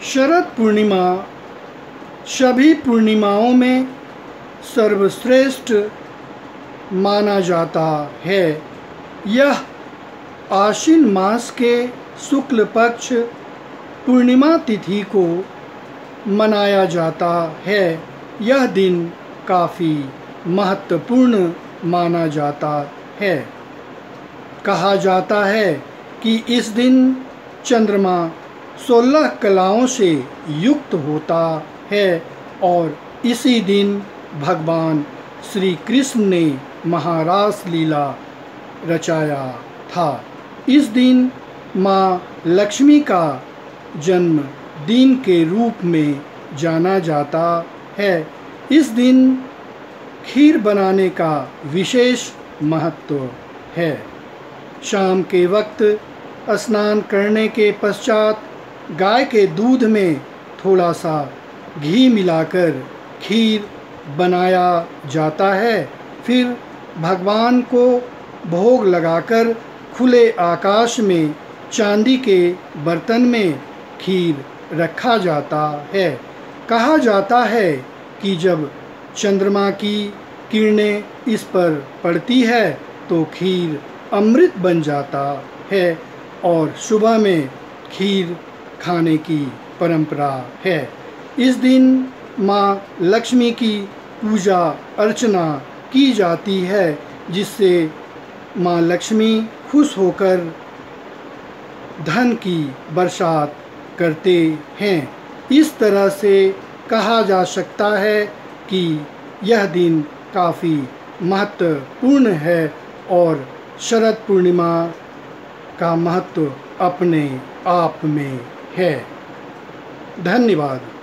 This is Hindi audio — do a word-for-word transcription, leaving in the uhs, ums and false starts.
शरद पूर्णिमा सभी पूर्णिमाओं में सर्वश्रेष्ठ माना जाता है। यह आश्विन मास के शुक्ल पक्ष पूर्णिमा तिथि को मनाया जाता है। यह दिन काफ़ी महत्वपूर्ण माना जाता है। कहा जाता है कि इस दिन चंद्रमा सोलह कलाओं से युक्त होता है और इसी दिन भगवान श्री कृष्ण ने महारास लीला रचाया था। इस दिन माँ लक्ष्मी का जन्म दिन के रूप में जाना जाता है। इस दिन खीर बनाने का विशेष महत्व है। शाम के वक्त स्नान करने के पश्चात गाय के दूध में थोड़ा सा घी मिलाकर खीर बनाया जाता है। फिर भगवान को भोग लगाकर खुले आकाश में चांदी के बर्तन में खीर रखा जाता है। कहा जाता है कि जब चंद्रमा की किरणें इस पर पड़ती है तो खीर अमृत बन जाता है और सुबह में खीर खाने की परंपरा है। इस दिन माँ लक्ष्मी की पूजा अर्चना की जाती है, जिससे माँ लक्ष्मी खुश होकर धन की बरसात करते हैं। इस तरह से कहा जा सकता है कि यह दिन काफ़ी महत्वपूर्ण है और शरद पूर्णिमा का महत्व अपने आप में है। धन्यवाद।